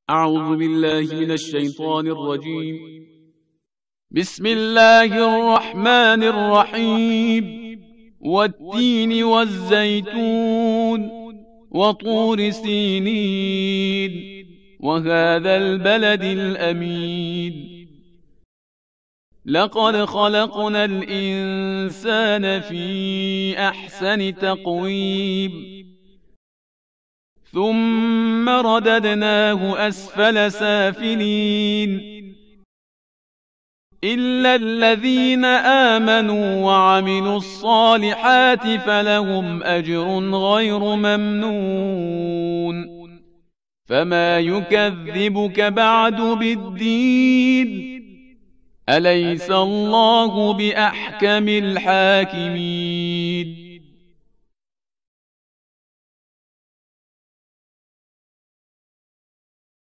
أعوذ بالله من الشيطان الرجيم. بسم الله الرحمن الرحيم. والتين والزيتون وطور سينين وهذا البلد الأمين. لقد خلقنا الإنسان في أحسن تقويم ثم رددناه أسفل سافلين إلا الذين آمنوا وعملوا الصالحات فلهم أجر غير ممنون. فما يكذبك بعد بالدين؟ أليس الله بأحكم الحاكمين؟